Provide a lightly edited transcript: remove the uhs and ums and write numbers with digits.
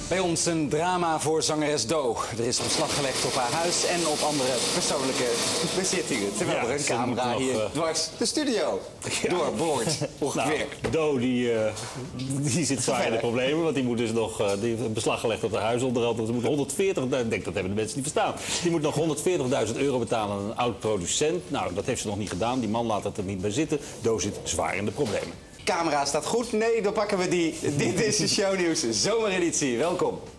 Bij ons een drama voor zangeres Do. Er is beslag gelegd op haar huis en op andere persoonlijke bezittingen. Terwijl er een camera hier dwars de studio doorboort. Ongeveer. Do die zit zwaar in de problemen, want die moet dus nog die heeft beslag gelegd op haar huis. Onder andere, ze moet 140, ik denk dat hebben de mensen niet verstaan. Die moet nog 140.000 euro betalen aan een oud producent. Nou, dat heeft ze nog niet gedaan. Die man laat het er niet bij zitten. Do zit zwaar in de problemen. Camera staat goed. Nee, dan pakken we die. Dit is de shownieuws zomereditie. Welkom.